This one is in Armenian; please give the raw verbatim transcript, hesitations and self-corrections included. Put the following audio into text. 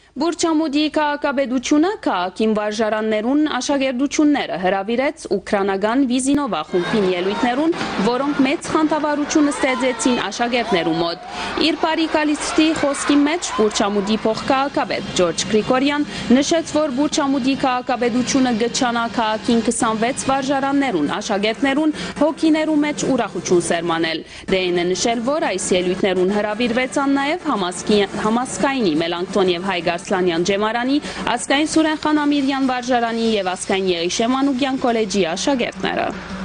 Բուրչամուդի քաղաքապետությունը քաղաքին վարժարաններուն աշակերտությունները հրավիրեց ուկրաինական Վիզինովա խումբին ելույթներուն, որոնք մեծ խանդավառություն ստեղծեցին աշակերտներու մոտ։ Իր բարիկալիստի խոսքի մեջ Բուրչամուդի փոխքաղաքապետ Ջորջ Գրիգորյան նշեց, որ Բուրչամուդի քաղաքապետությունը գճանա քաղաքին քսանվեց վարժարաններուն աշակերտներուն հոգիներու մեջ ուրախություն սերմանել։ Դեյնը նշել, որ այս ելույթներուն հրավիրվեցան նաև համասկայնի Մելանքթոն եւ Հայ Գարսլանյան ջեմարանի, Ասկային Սուրեն Խան Ամիրյան վարժարանի եւ Ասկային Եղիշե Մանուկյան կոլեջի աշակերտները։